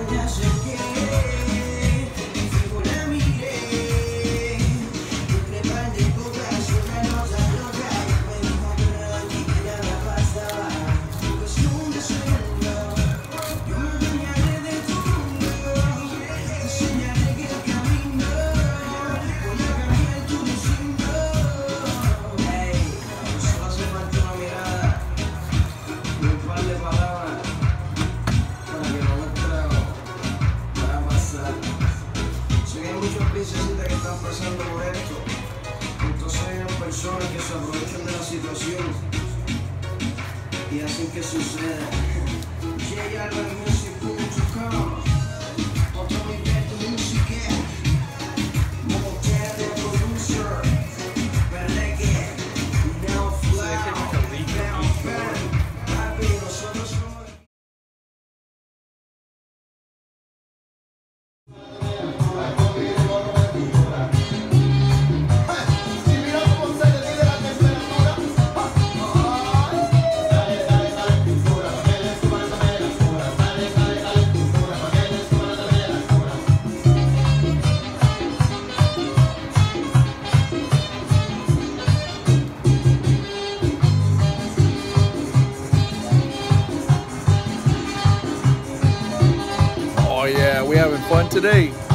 Que están pasando por esto, entonces hay personas que se aprovechan de la situación y hacen que suceda. Cigar.com, otro nivel de música, motel de producer, reggae, now fly, now burn, papi, nosotros somos. Oh yeah, we having fun today.